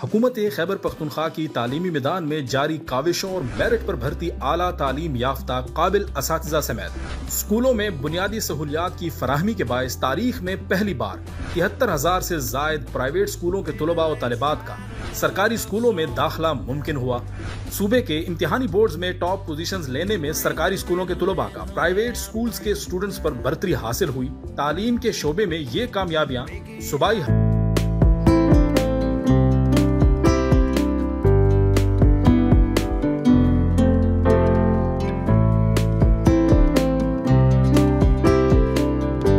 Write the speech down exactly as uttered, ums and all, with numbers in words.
हुकूमत खैबर पख्तूनख्वा की तालीमी मैदान में जारी काविशों और मेरिट पर भर्ती आला तालीम याफ्ता काबिल असातिज़ा समेत स्कूलों में बुनियादी सहूलियात की फराहमी के बायस तारीख में पहली बार तिहत्तर हजार से जायद प्राइवेट स्कूलों के तलबा और तालिबात का सरकारी स्कूलों में दाखिला मुमकिन हुआ। सूबे के इम्तिहानी बोर्ड में टॉप पोजीशंस लेने में सरकारी स्कूलों के तलबा का प्राइवेट स्कूल्स के स्टूडेंट्स पर बरतरी हासिल हुई। तालीम के शोबे में ये कामयाबियां सूबाई